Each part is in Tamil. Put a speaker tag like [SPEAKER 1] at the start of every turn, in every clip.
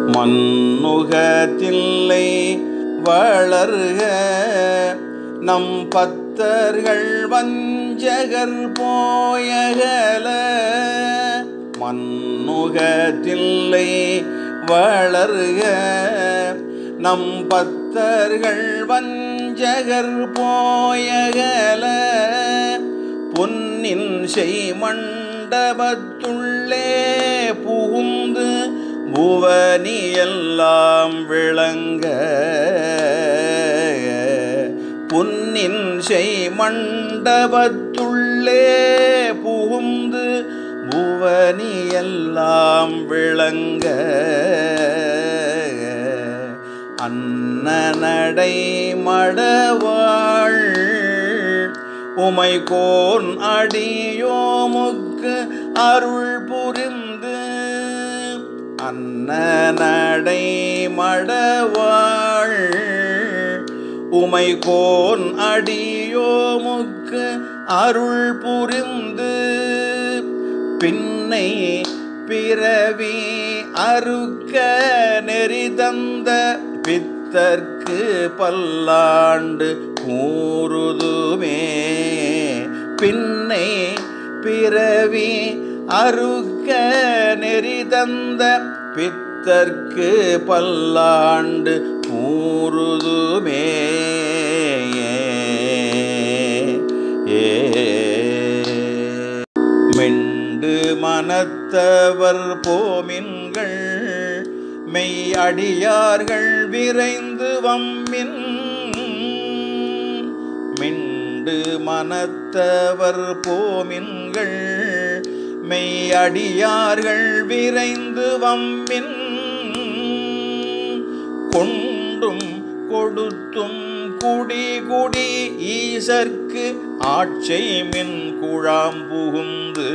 [SPEAKER 1] மன்னுகத்தில்லை வளர்க நம் பத்தர்கள் வஞ்சகர் போயகல. மன்னுகத்தில்லை வளர்க நம் பத்தர்கள் வஞ்சகர் போயகல. பொன்னின் செய்மண்டபத்துள்ளே புகுந்து புவனியெல்லாம் விளங்க. பொன்னின் செய்மண்டபத்துள்ளே புகுந்து புவனியெல்லாம் விளங்க. அன்னநடை மடவாள் உமைகோன் அடியோமுக்கு அருள் புரிந்து. அன்னநடை மடவாள் உமைகோன் அடியோமுக்கு அருள் புரிந்து. பின்னை பிறவி அறுக்க நெறி தந்த பித்தர்க்கு பல்லாண்டு கூறுதுமே. பின்னை பிறவி அறுக்க நெறி தந்த பித்தர்க்கு பல்லாண்டு கூறுதுமே. மெண்டு மனத்தவர் போமின்கள் மெய் அடியார்கள் விரைந்து வம்மின். மிண்டு மனத்தவர் போமின்கள் மெய் அடியார்கள் விரைந்து வம்மின். கொண்டும் கொடுத்தும் குடி குடி ஈசர்க்கு ஆட்சை மின் குழாம் புகுந்து.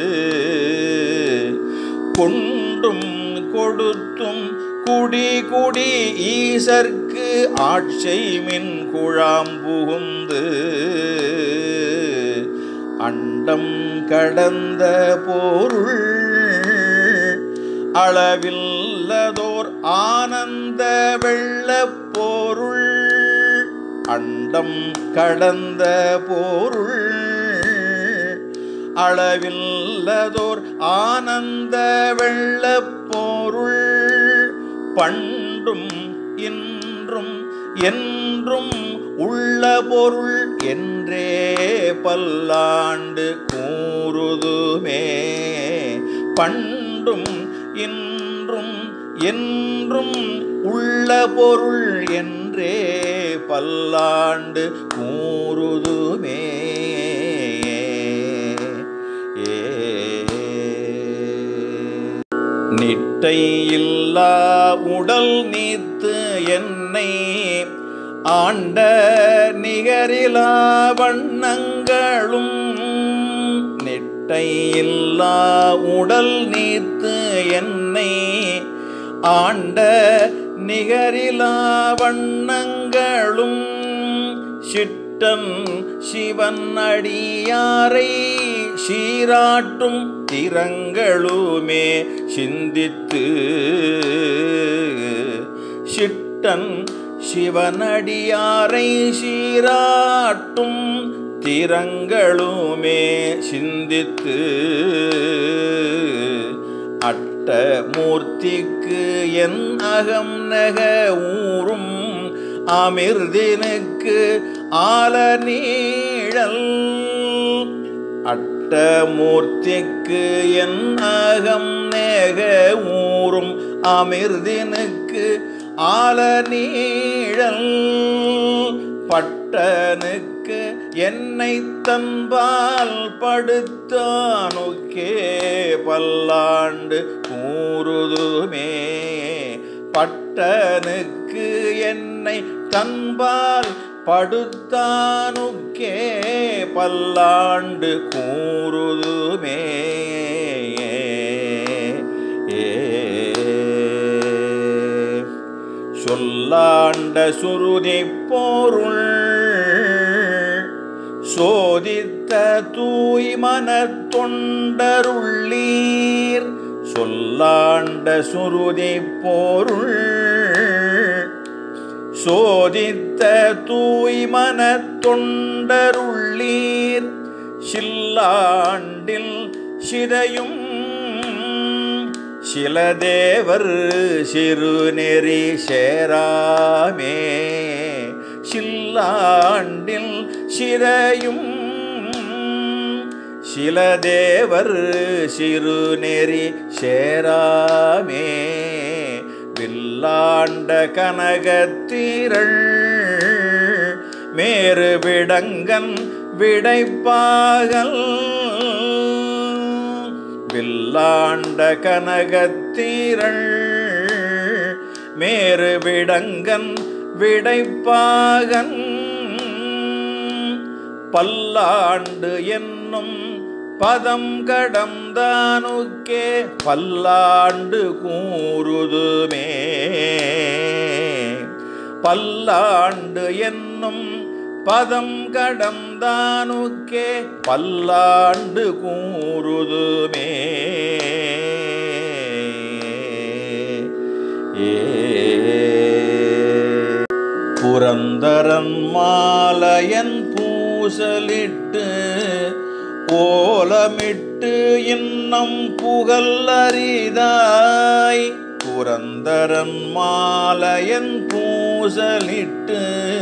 [SPEAKER 1] கொண்டும் கொடுத்தும் குடி குடி ஈசர்க்கு ஆட்சை மின் குழாம் புகுந்து. அண்டம் கடந்த பொருள் அளவில்லதோர் ஆனந்த வெள்ளப் பொருள். அண்டம் கடந்த பொருள் அளவில்லதோர் ஆனந்த வெள்ளப் பொருள். பண்டும் இன்றும் என்றும் உள்ள பொருள் என்றே பல்லாண்டு கூறுதுமே. பண்டும் இன்றும் என்றும் உள்ள பொருள் என்றே பல்லாண்டு கூறுதுமே. நிட்டை இல்லா உடல் நீத்து என்னை ஆண்ட நிகரிலா வண்ணங்களும். நிட்டை இல்லா உடல் நீத்து என்னை ஆண்ட நிகரிலா வண்ணங்களும். சிட்டன் சிவன் அடியாரை சீராட்டும் திறங்களுமே சிந்தித்து. சிட்டன் சிவனடியாரை சீராட்டும் திறங்களுமே சிந்தித்து. அட்ட மூர்த்திக்கு என் அகம் நக ஊரும் அமிர்தினுக்கு ஆல நீழல். அட்ட மூர்த்திக்கு என் அகம் நக ஊரும் அமிர்தினுக்கு ஆல நீழல். பட்டனுக்கு என்னை தன்பால் படுத்தானுக்கே பல்லாண்டு கூறுதுமே. பட்டனுக்கு என்னை தன்பால் படுத்தானுக்கே பல்லாண்டு கூறுதுமே. சொல்லாண்ட சுருதி பொருள் சோதித்த தூய்மன தொண்டருள்ளீர். சொல்லாண்ட சுருதி பொருள் சோதித்த தூய்மன தொண்டருள்ளீர் சில்லாண்டில் சிதையும் சில தேவர் சிறுநெறி சேராமே சில்லாண்டில் சிதையும் சில தேவர் சிறுநெறி சேராமே வில்லாண்ட கனகத்திரள் மேறு விடங்கன் விடைப்பாகல் வில்லாண்ட கனகத்திரள் மேறு விடங்கன் விடைப்பாகன் பல்லாண்டு என்னும் பதம் கடந்தானுக்கே பல்லாண்டு கூறுதுமே பல்லாண்டு என்னும் பதம் கடந்தானுக்கே பல்லாண்டு கூறுதுமே புரந்தரன் மாலையன் பூசலிட்டு கோலமிட்டு இன்னம் புகழ் அரிதாய் புரந்தரன் மாலையன் பூசலிட்டு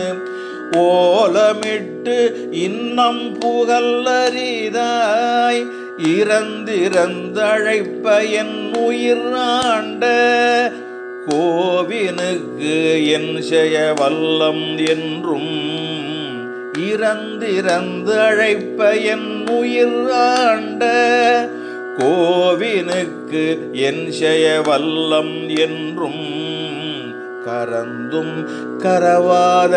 [SPEAKER 1] ஓலமிட்டு இன்னம் புகழ் அரிதாய் இறந்திறந்தழைப்ப என் உயிர் ஆண்ட கோவினுக்கு என் செய்ய வல்லம் என்றும் இறந்திறந்து அழைப்ப என் உயிர் ஆண்ட கோவினுக்கு என் செய்ய வல்லம் என்றும் கரந்தும் கரவாத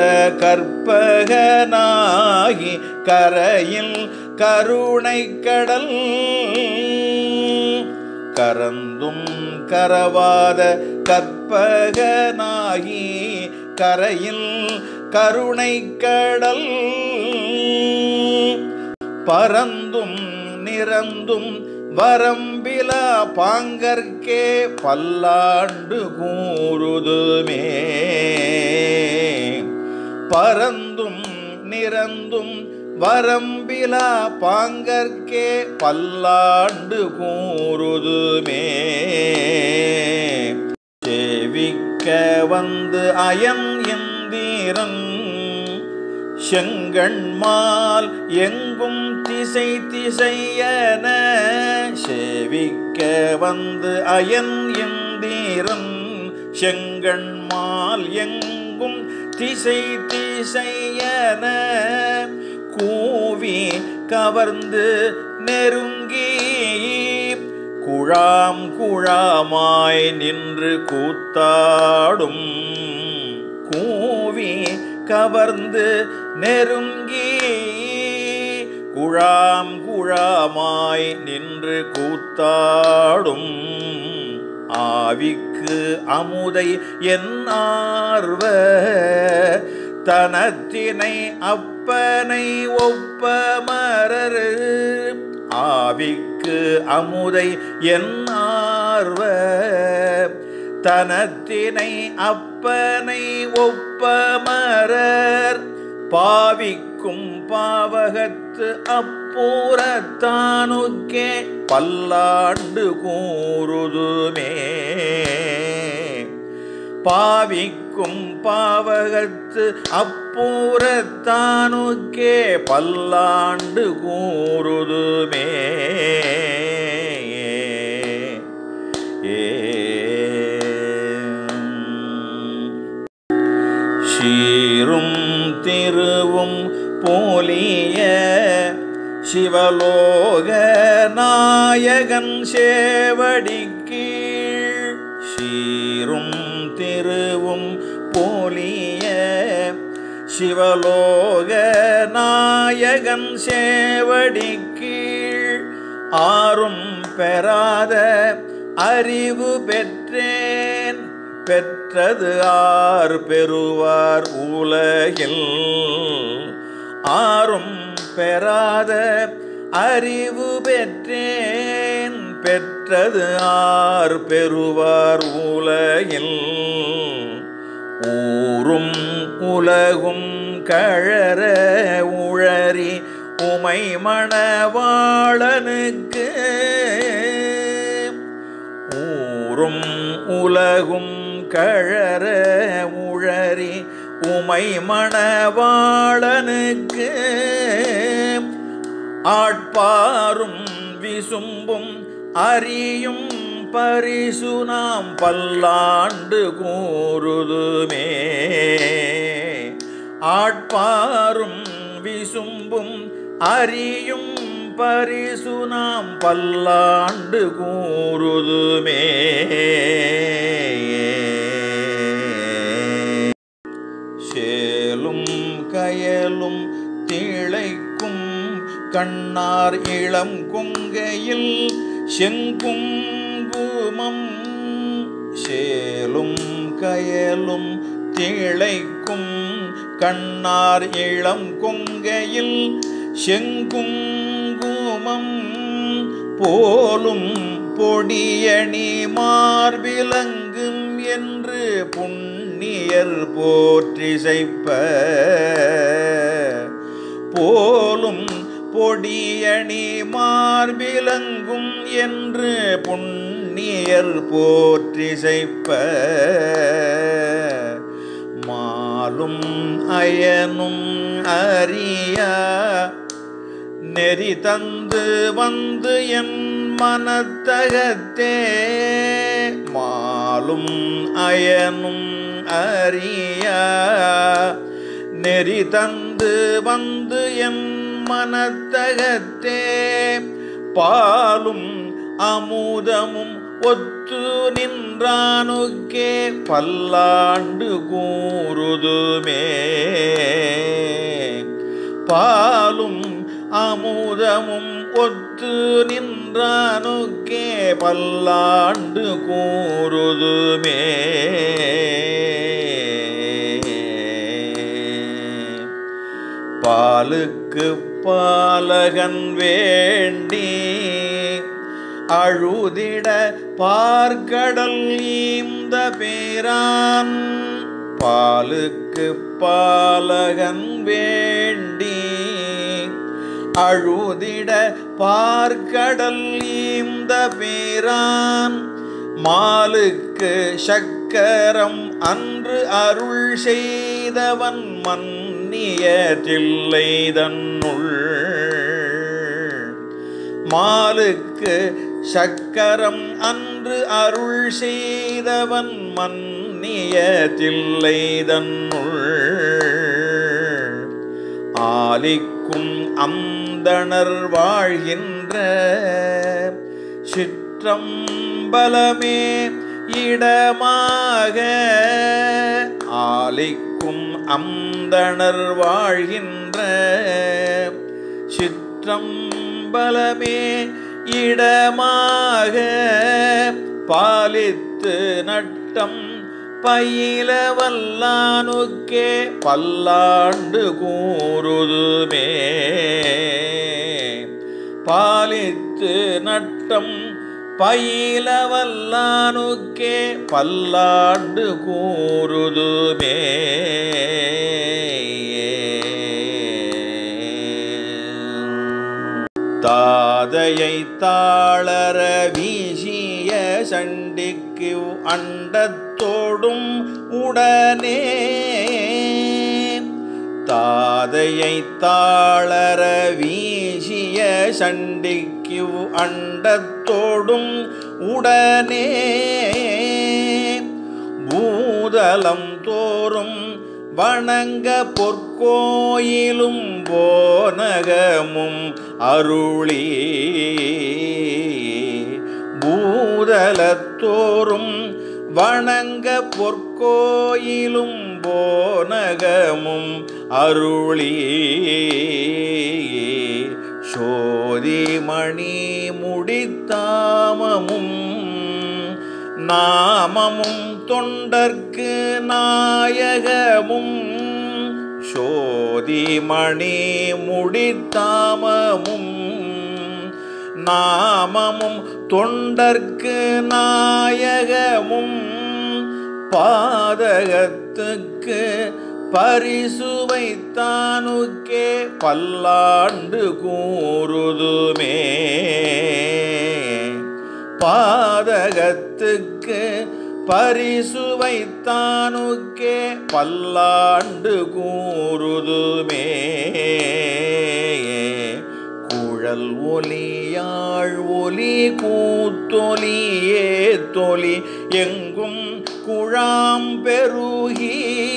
[SPEAKER 1] கற்பகனாகி கரையில் கருணை கடல் கரந்தும் கரவாத கற்பகனாகி கரையில் கருணை கடல் பரந்தும் நிறந்தும் வரம்பிலா பாங்கற்கே பல்லாண்டு கூறுதுமே பரந்தும் நிறந்தும் வரம்பிலா பாங்கற்கே பல்லாண்டு கூறுதுமே சேவிக்க வந்து அயன் இந்திரன் செங்கண்மால் எங்கும் திசை திசையன சேவிக்க வந்து அயன் இந்திரன் செங்கண்மால் எங்கும் திசை திசையன கூவி கவர்ந்து நெருங்கி குழாம் குழாமாய் நின்று கூத்தாடும் கூவி கவர்ந்து நெருங்கி குழாம் குழாமாய் நின்று கூத்தாடும் ஆவிக்கு அமுதை என் ஆர்வ தனத்தினை அப்பனை ஒப்பமரர் ஆவிக்கு அமுதை என் ஆர்வ தனத்தினை அப்பனை ஒப்பமரர் பாவிக்கும் பாவகத்து அப்பூரத்தானுக்கே பல்லாண்டு கூறுதுமே பாவிக்கும் பாவகத்து அப்பூரத்தானுக்கே பல்லாண்டு கூறுதுமே சீரும் திருவும் போலிய சிவலோக நாயகன் சேவடிக்கீழ் சீரும் திருவும் போலிய சிவலோக நாயகன் சேவடிக்கீழ் ஆரும் பெறாத அறிவு பெற்றேன் பெற்றது ஆர் பெறுவார் உலகில் ஆரும் பெறாத அறிவு பெற்றேன் பெற்ற மற்றது ஆர் பெறுவார் உலகில் ஊரும் உலகும் கழற உழறி உமை மணவாளனுக்கு ஊரும் உலகும் கழற உழறி உமை மணவாளனுக்கு ஆட்பாரும் விசும்பும் அறியும் பரிசு நாம் பல்லாண்டு கூறுதுமே. ஆட்பாரும் விசும்பும் அறியும் பரிசு நாம் பல்லாண்டு கூறுதுமே. சேலும் கயலும் திளைக்கும் கண்ணார் இளம் கொங்கையில் செங்குங்குமம். சேலும் கயலும் திளைக்கும் கண்ணார் இளம் கொங்கையில் செங்குங்குமம் போலும் பொடியணி மார்பிலங்கும் என்று புண்ணியர் போற்றிசைப்ப. போலும் பொடியணி மார்பிலங்கும் என்று புண்ணியர் போற்றிசைப்ப. மாலும் அயனும் அறியா நெறி தந்து வந்து என் மனத்தகத்தே. மாலும் அயனும் அறியா நெறி தந்து வந்து என் மனத்தகத்தே. பாலும் அமுதமும் ஒத்து நின்றானுக்கே பல்லாண்டு கூறுதுமே. பாலும் அமுதமும் ஒத்து நின்றானுக்கே பல்லாண்டு கூறுதுமே. பாலுக்கு பாலகன் வேண்டி அழுதிட பார்க்கடல் ஈந்த பேரான். பாலுக்கு பாலகன் வேண்டி அழுதிட பார்க்கடல் ஈந்த பேரான். மாலுக்கு சக்கரம் அன்று அருள் செய்தவன் மன்னிய தில்லை தன்னுள். மாலுக்கு சக்கரம் அன்று அருள் செய்தவன் மன்னிய தில்லை தன்னுள். ஆலிக்கும் அந்தணர் வாழ்கின்ற சிற்றம்பலமே இடமாக. ஆலிக்கும் அந்தணர் வாழ்கின்ற சிற்றம்பலமே இடமாக. பாலித்து நட்டம் பயில வல்லானுக்கே பல்லாண்டு கூறுதுமே. பாலித்து நட்டம் பயில வல்லானுக்கே பல்லாண்டு கூறுதுமே. தாதையை தாளர வீசிய சண்டிக்கு அண்டத்தோடும் உடனே. தாதையை தாளர வீசிய சண்டிக்கு அண்டத்தோடும் உடனே. பூதலம் தோறும் வணங்க பொற்கோயிலும் போனகமும் அருளி. பூதலத்தோறும் வணங்க பொற்கோயிலும் போனகமும் அருளி. சோதிமணி முடித்தாமமும் நாமமும் தொண்டர்க்கு நாயகமும். சோதிமணி முடித்தாமமும் நாமமும் தொண்டர்க்கு நாயகமும் பாதகத்துக்கு பரிசு வைத்தானுக்கே பல்லாண்டு கூறுதுமே. பாதகத்துக்கு பரிசு வைத்தானுக்கே பல்லாண்டு கூறுதுமே. குழல் ஒலியாழ் ஒலி கூத்தொலி ஏத்தொலி எங்கும் குழாம் பெருகி.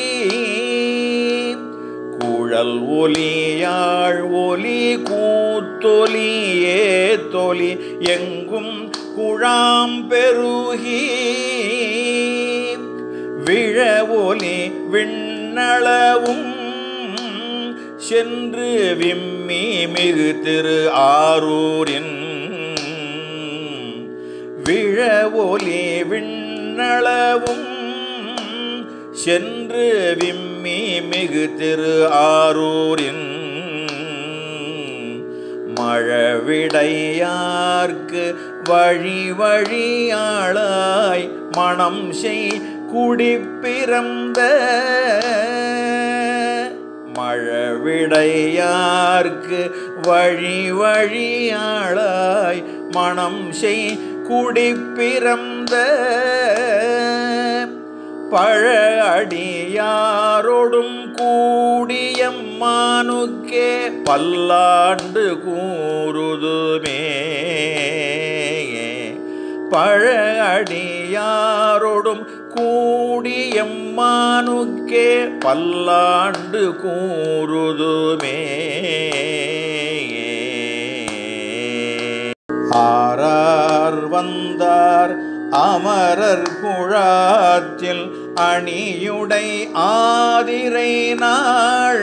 [SPEAKER 1] குழல் ஒலியாழ் ஒலி கூத்தொலி ஏத்தொலி எங்கும் குழாம் பெருகி. விழ ஒலி விண்ணளவும் சென்று விம்மி மிகு திரு ஆரூரின். விழ ஒலி விண்ணளவும் சென்று விம்மி மிகு திரு ஆரூரின். மழவிடையார்க்கு வழி வழியாளாய் மணம் செய் குடிப்பிறந்த. மழவிடையார்க்கு வழி வழியாளாய் மணம் செய் குடிப்பிறந்த. பழ அடியாரோடும் கூடியம்மானுக்கே பல்லாண்டு கூறுதுமே. பழ அடியாரோடும் கூடியம்மானுக்கே பல்லாண்டு கூறுதுமே. ஆரார் வந்தார் அமரர் குழாத்தில் அணியுடை ஆதிரை நாள்.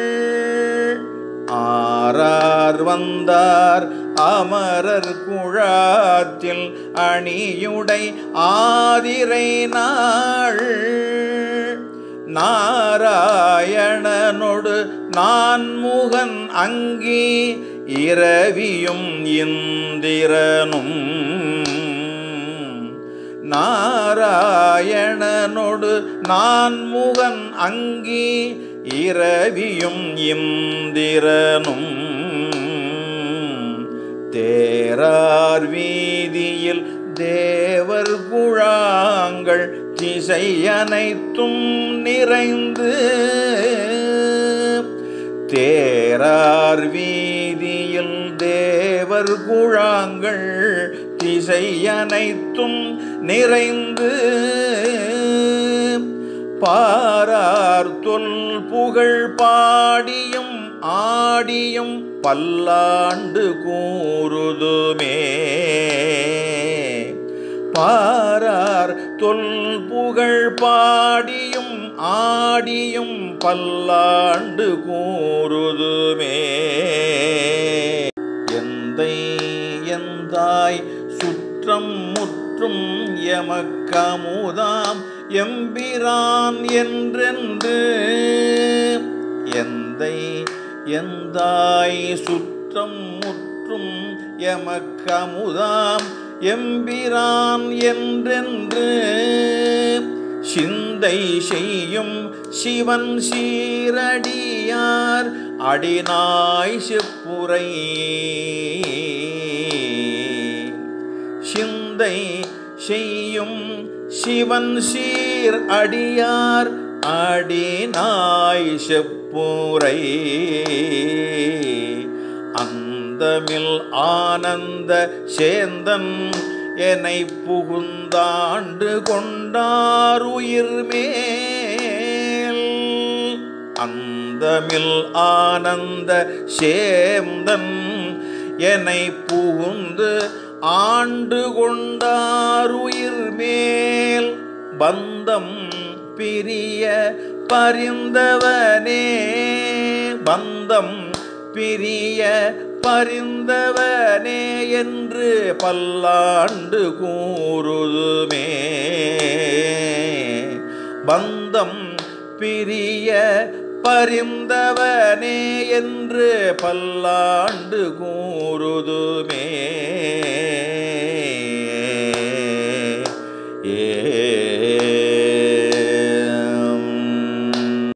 [SPEAKER 1] ஆரார் வந்தார் அமரர் குழாத்தில் அணியுடை ஆதிரை நாள். நாராயணனொடு நான்முகன் அங்கி இரவியும் இந்திரனும். நாராயணனொடு நான்முகன் அங்கி இரவியும் இந்திரனும். தேரார் வீதியில் தேவர் குழாங்கள் திசை அனைத்தும் நிறைந்து. தேரார் வீதியில் தேவர் குழாங்கள் திசை அனைத்தும் நிறைந்து. பாரார் தொல் புகழ் பாடியும் ஆடியும் பல்லாண்டு கூறுதுமே. பாரார் தொல் புகழ் பாடியும் ஆடியும் பல்லாண்டு கூறுதுமே. எந்தை எந்தாய் சுற்றம் முற்றும் எமக்கமுதாம் எம்பிரான் என்றென்று. எந்தை எந்தாய் சுற்றம் முற்றும் எமக்கமுதாம் எம்பிரான் என்றென்று. சிந்தை செய்யும் சிவன் சீரடியார் அடிநாய் செப்புரை. சிந்தை செய்யும் சிவன் சீர் அடியார் அடிநாய் செப்புரை. அந்தமில் ஆனந்த சேந்தன் என்னை புகுந்தாண்டு கொண்டார் உயிர் மேல். அந்தமில் ஆனந்த சேந்தன் என்னை புகுந்து ஆண்டு கொண்டார் உயிர் மேல். பந்தம் பிரிய பரிந்தவனே. பந்தம் பிரிய பரிந்தவனே என்று பல்லாண்டு கூறுதுமே. பந்தம் பிரிய பரிந்தவனே என்று பல்லாண்டு கூறுதுமே.